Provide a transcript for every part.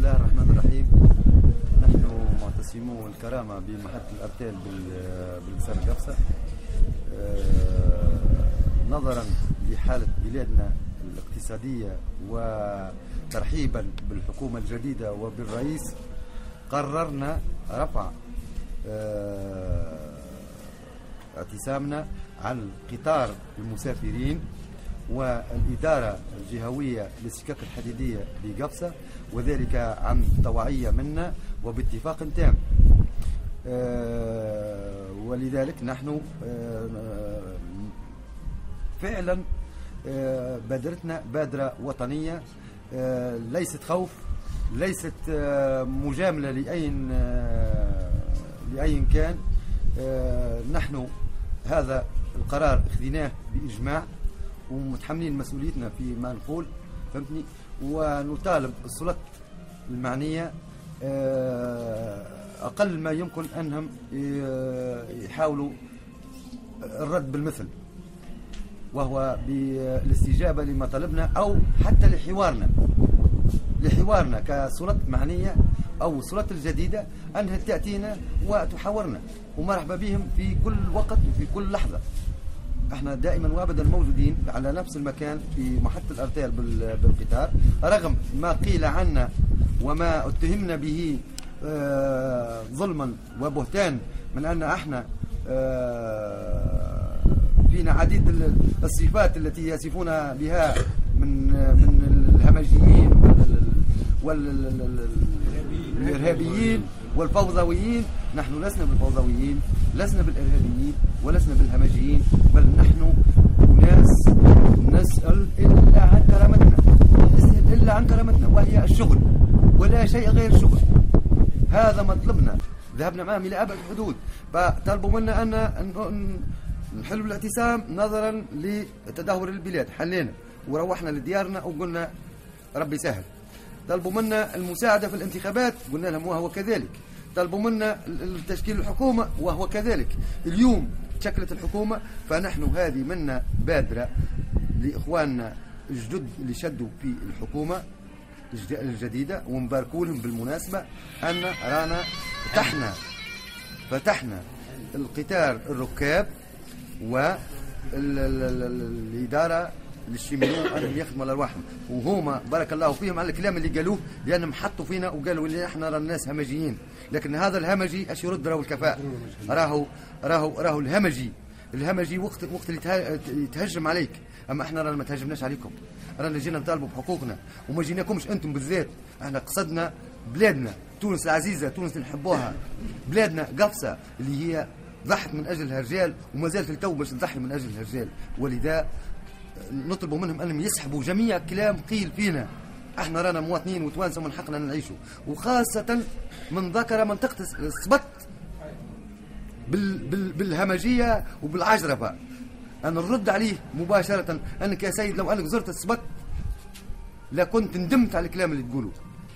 الله الرحمن الرحيم. نحن معتصمو الكرامة بمحطة الأرتال بالقصر قفصة، نظرا لحالة بلادنا الاقتصادية وترحيبا بالحكومة الجديدة وبالرئيس، قررنا رفع اعتصامنا عن قطار المسافرين والإدارة الجهوية للسكك الحديدية بقفصة، وذلك عن طوعية منا وباتفاق تام. ولذلك نحن فعلا بادرتنا بادرة وطنية، ليست خوف، ليست مجاملة لأي كان. نحن هذا القرار اخذناه بإجماع ومتحملين مسؤوليتنا في ما نقول، فهمتني، ونطالب السلطات المعنية أقل ما يمكن أنهم يحاولوا الرد بالمثل، وهو بالاستجابة لمطالبنا أو حتى لحوارنا كسلطات معنية أو السلطات الجديدة أنها تأتينا وتحاورنا، ومرحبا بهم في كل وقت وفي كل لحظة. احنا دائما وابدا موجودين على نفس المكان في محطة الأرتال بالقطار، رغم ما قيل عنا وما اتهمنا به ظلما وبهتان من أن احنا فينا عديد الصفات التي يصفون بها من الهمجيين والإرهابيين والفوضويين. نحن لسنا بالفوضويين، لسنا بالإرهابيين، ولسنا بالهمجيين، بل نحن ناس نسأل إلا عن كرامتنا وهي الشغل، ولا شيء غير الشغل. هذا مطلبنا، ذهبنا معهم إلى أبعد الحدود، فطلبوا منا أن نحلوا الاعتصام نظرا لتدهور البلاد. حلينا وروحنا لديارنا وقلنا ربي سهل. طلبوا منا المساعدة في الانتخابات، قلنا لهم وهو كذلك. طلبوا منا تشكيل الحكومة وهو كذلك. اليوم تشكلت الحكومة، فنحن هذه منا بادرة لإخواننا الجدد اللي شدوا في الحكومة الجديدة، ونباركوا لهم بالمناسبة أن رانا فتحنا القطار الركاب والإدارة للشيمينو أنهم يخدموا على أرواحهم، وهما بارك الله فيهم على الكلام اللي قالوه، لأنهم حطوا فينا وقالوا إن إحنا راه الناس همجيين. لكن هذا الهمجي أش يرد راهو الكفاء، راهو الهمجي وقت اللي يتهجم عليك. أما إحنا رانا ما تهجمناش عليكم، رانا جينا نطالبوا بحقوقنا وما جيناكمش أنتم بالذات. إحنا قصدنا بلادنا تونس العزيزة، تونس اللي نحبوها، بلادنا قفصة اللي هي ضحت من أجلها الرجال وما زالت التو باش تضحي من أجلها الرجال. ولذا نطلبوا منهم أنهم يسحبوا جميع كلام قيل فينا. احنا رانا مواطنين وتوانسه من حقنا نعيشوا، وخاصة من ذكر منطقة السبت بالهمجية وبالعجرفة. أنا نرد عليه مباشرة، أنك يا سيد لو أنك زرت السبت لكنت ندمت على الكلام اللي تقوله.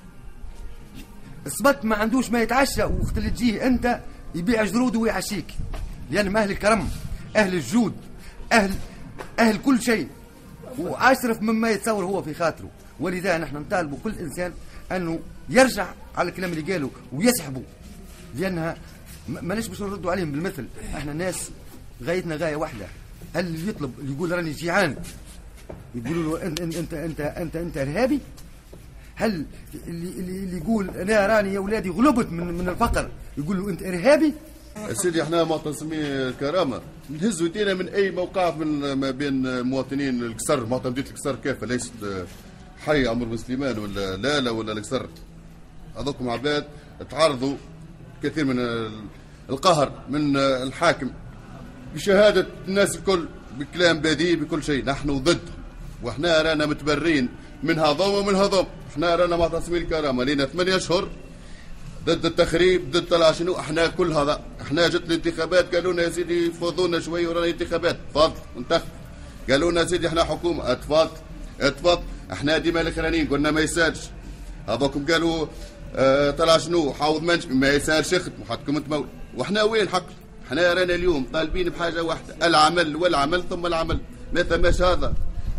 السبت ما عندوش ما يتعشى، وقت اللي تجيه أنت يبيع جروده ويعشيك، لأنهم أهل الكرم، أهل الجود، أهل كل شيء، وأشرف مما يتصور هو في خاطره. ولذا نحن نطالبوا كل إنسان أنه يرجع على الكلام اللي قاله ويسحبه، لأنها ماناش باش نردوا عليهم بالمثل. احنا ناس غايتنا غاية واحدة. هل اللي يطلب اللي يقول راني جيعان يقولوا له انت إرهابي؟ هل اللي يقول انا راني يا ولادي غلبت من الفقر يقول له انت إرهابي؟ سيدي احنا معتصمين الكرامه نهزوا ايدينا من اي موقع من ما بين مواطنين القصر، مواطن مدينه القصر كافه، ليست حي عمر بن سليمان ولا لاله ولا القصر. هذوكم عباد تعرضوا كثير من القهر من الحاكم بشهاده الناس الكل، بكلام بذيء، بكل شيء. نحن ضد، واحنا رانا متبرين من هذوم ومن هذوم. احنا رانا معتصمين الكرامه لينا 8 اشهر ضد التخريب، ضد طلع شنو. احنا كل هذا، احنا جت الانتخابات قالوا لنا يا سيدي فوضونا شوي ورانا انتخابات، تفضل انتخب. قالوا لنا يا سيدي احنا حكومه، اتفضل. احنا ديما الاخرانيين قلنا ما يسالش. هذوكم قالوا طلع شنو حوض منش ما يسالش، يخدموا حدكم تمول. واحنا وين حق؟ احنا رانا اليوم طالبين بحاجه واحده، العمل والعمل ثم العمل. ما ثماش هذا.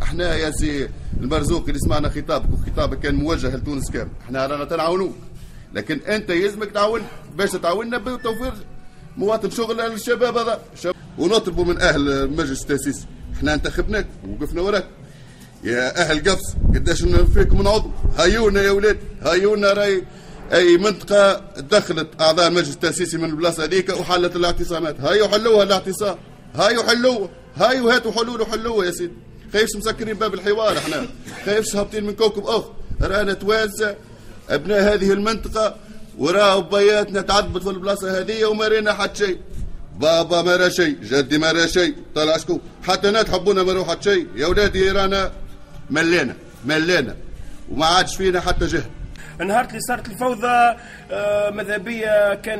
احنا يا سي المرزوق اللي سمعنا خطابك وخطابك كان موجه لتونس كامل، احنا رانا تنعاونوك، لكن انت يلزمك تعاون باش تعاوننا بتوفير مواطن شغل للشباب هذا. ونطلبوا من اهل المجلس التاسيسي، احنا انتخبناك ووقفنا وراك يا اهل قفص، قداش فيكم من عضو، هيونا يا ولاد، هيونا راي اي منطقه دخلت اعضاء المجلس التاسيسي من البلاصه هذيك وحلت الاعتصامات، هايو حلوها الاعتصام، هايو حلوها، هايو هاتوا حلول وحلوها يا سيدي. خايفش مسكرين باب الحوار، احنا خايفش هابطين من كوكب اخر، رانا توانسه ابناء هذه المنطقه وراو بياتنا تعذبت في البلاصه هذه وما رينا حتى شيء. بابا ما راه شيء، جدي ما راه شيء، طلع شكون؟ حتى انا تحبونا ما راهو حتى شيء، يا ولادي رانا ملينا وما عادش فينا حتى جهه. نهار اللي صارت الفوضى مذهبيه كان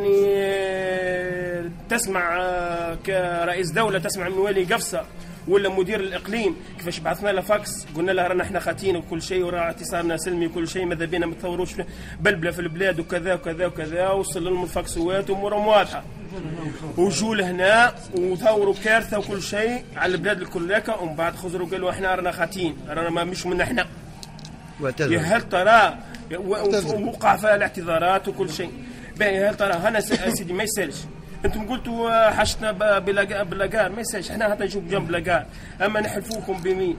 تسمع كرئيس دوله، تسمع من والي قفصه ولا مدير الاقليم كيفاش بعثنا له فاكس قلنا له رانا احنا خاتين وكل شيء وراه اعتصامنا سلمي وكل شيء، ماذا بينا ما تصوروش بلبله في البلاد وكذا وكذا وكذا. وصل لهم الفاكسوات وامورهم واضحه، وجوا لهنا وثوروا كارثه وكل شيء على البلاد الكل هكا، ومن بعد خزروا قالوا احنا رانا خاتين، رانا ما مش من احنا. يا هل ترى وقع فيها الاعتذارات وكل شيء. باهي هل ترى هنا سيدي ما يسالش، انتم قلتوا حشتنا بلاقار، ما يسالش، احنا حتى نشوف جنب لاقار، اما نحلفوكم بمين؟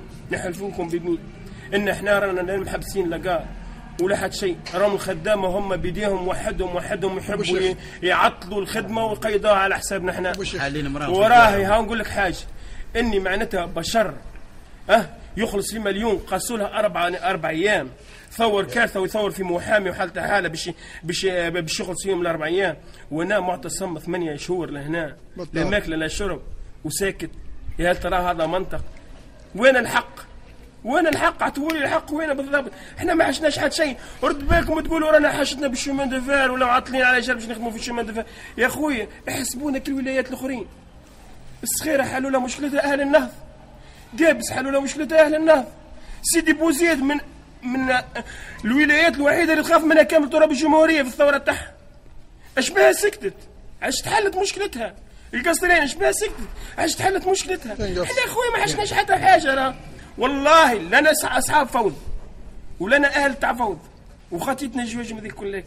ان احنا رانا محبسين لاقار ولا حد شيء، راهم الخدامه هم بيديهم وحدهم يحبوا يعطلوا الخدمه ويقيدوها على حسابنا احنا. وراهي ها نقول لك حاجه، اني معناتها بشر يخلص في مليون قاسوا لها 4 ايام، ثور كارثه ويثور في محامي وحالته حاله باش يخلص فيهم ال4 ايام، وانا معتصم 8 شهور لهنا لا ماكله لا شرب وساكت. يا هل ترى هذا منطق؟ وين الحق؟ اعطوا لي الحق وين بالضبط؟ احنا ما حشناش حد شيء، رد بالكم تقولوا رانا حشتنا بالشومان دو فار ولا معطلين على جال باش نخدموا في الشومان دو فار. يا خويا احسبونا كالولايات الاخرين، الصخيره حلوا لها مشكلتها اهل النهض، قابس حلوا لها مشكلتها اهل النهض، سيدي بوزيد من الولايات الوحيده اللي تخاف منها كامل تراب الجمهوريه في الثوره تاعها. اش بها سكتت؟ عاش تحلت مشكلتها. القصرين اش بها سكتت؟ عاش تحلت مشكلتها. احنا يا خويا ما حشناش حتى حاجه، راه والله لنا اصحاب فوضى ولنا اهل تاع فوضى وخطيتنا جواج هذيك كلها.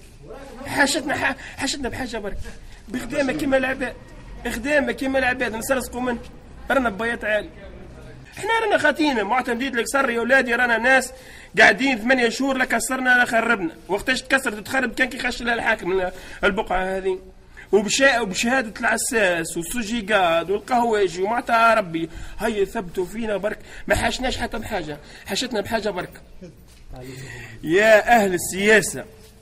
حاشتنا بحاجه برك بخدامه كيما العباد، نسرسقوا منه، رانا ببيات عالي. احنا رانا خاتينا معتمدين لك سر يا ولادي، رانا ناس قاعدين 8 شهور لا كسرنا لا خربنا، وقتاش تكسر تتخرب كان كي خش لها الحاكم البقعه هذه، وبشهاده العساس والسجيقاد والقهواجي ومعطى ربي هيا ثبتوا فينا برك، ما حاشناش حتى بحاجه، حاشتنا بحاجه برك. يا اهل السياسه،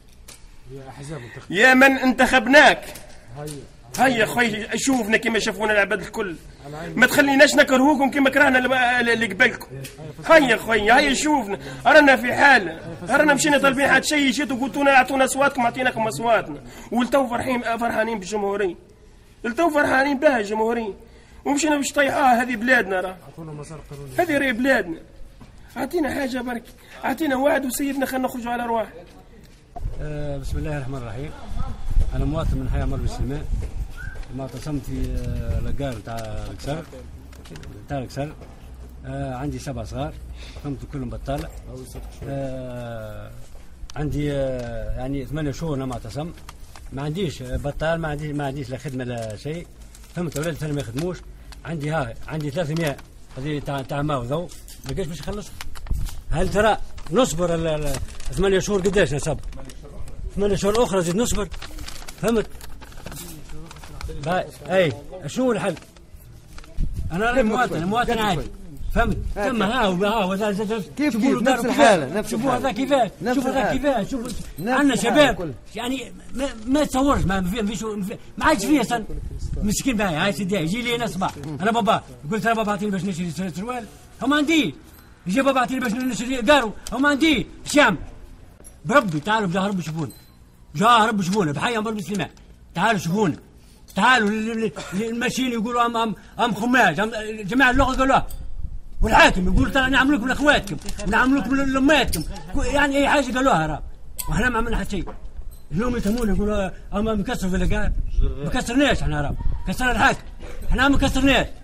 يا من انتخبناك، هيا خويا شوفنا كما شافونا العباد الكل، ما تخليناش نكرهوكم كما كرهنا اللي قبلكم. هيا خويا هيا شوفنا، رانا في حال، رانا مشينا طالبين حد شيء، جيتوا قلتوا لنا اعطونا اصواتكم، اعطيناكم اصواتنا، والتو فرحانين بالجمهوريه، التو فرحانين بها الجمهوريه، ومشينا باش طيحوها. هذه بلادنا، راه هذه راهي بلادنا. اعطينا حاجه برك، اعطينا وعد وسيدنا خلينا نخرجوا على ارواح. بسم الله الرحمن الرحيم. انا مواطن من حي عمر بن سليمان، معتصم في لاكار تاع الكسر. عندي 7 صغار، قمت كلهم بطالة. عندي يعني 8 شهور انا معتصم، ما عنديش بطال، ما عنديش لا خدمه لا شيء، فهمت. اولاد ثاني ما يخدموش. عندي 300 هذه تاع ماء وضوء، ما لقيتش باش نخلص. هل ترى نصبر 8 شهور؟ قداش نصبر؟ 8 شهور اخرى زيد نصبر، فهمت؟ اي شنو الحل؟ انا مواطن عادي، فهمت؟ ثم ها كيف نفس الحاله، شوفوا هذا كيفاش، شوفوا عندنا شباب يعني ما تصورش، ما عادش فيه اصلا مسكين. باهي هاي سيدي يجي لي انا صباح، انا بابا قلت له بابا اعطيني باش نشري سروال، هو ما عندي. يجي بابا اعطيني باش نشري قارو، هو ما عندي. شام بربي تعالوا بجاه ربي شوفونا، بحي عمر بن سليمان، تعالوا شوفونا، تعالوا الماشيين يقولوا ام خماج، جماعه اللغه قالوها، والحاكم يقول ترى نعمل لكم لاخواتكم، نعمل لكم لاماتكم، يعني اي حاجه قالوها راه، واحنا ما عملنا حتى شيء. اليوم يتهمونا يقولوا اما مكسر في اللقاء، ما كسرناش احنا راه، كسرنا الحاكم، احنا ما كسرناش.